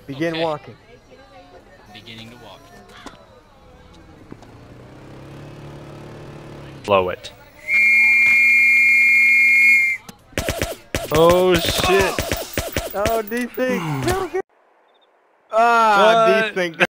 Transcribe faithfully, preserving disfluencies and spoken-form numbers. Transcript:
Begin Okay. walking. Beginning to walk. Blow it. Oh shit! Oh, desync. Ah, What? desync.